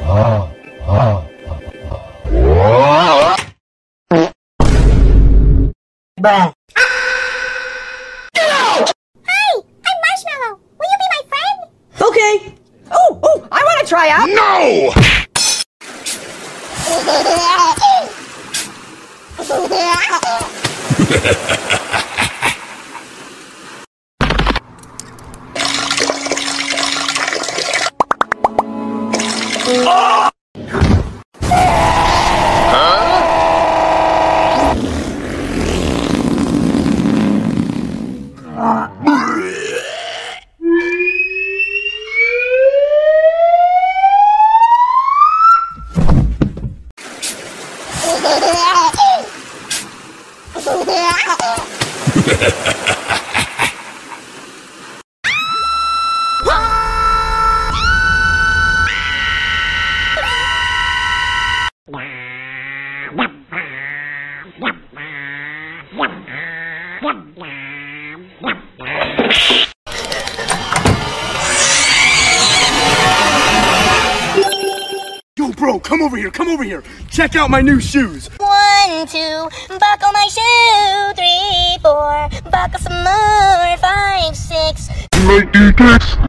Bruh. Get out! Hi, I'm Marshmallow. Will you be my friend? Okay. Oh, I want to try out. No! Yo, bro, come over here. Check out my new shoes. 1, 2, buckle my shoe. 3, 4, buckle some more. 5, 6. Like D-Tex?